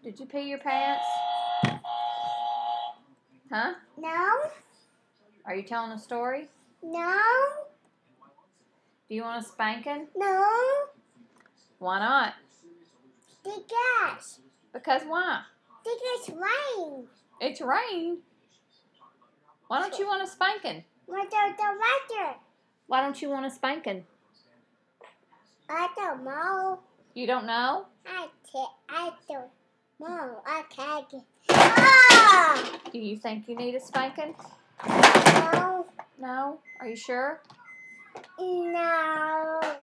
Did you pee your pants? Huh? No. Are you telling a story? No. Do you want a spanking? No. Why not? Because. Because why? Because rain. It's rain. Why don't you want a spanking? What about the weather? Why don't you want a spanking? I don't know. You don't know? I don't know. I can't get. Ah! Do you think you need a spanking? No. No? Are you sure? No.